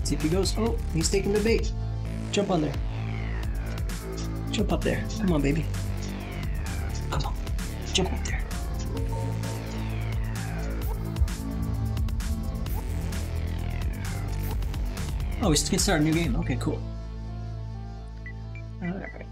See if he goes. Oh, he's taking the bait. Jump on there. Jump up there. Come on, baby. Come on. Jump up there. Oh, we can start a new game. Okay, cool. Alright.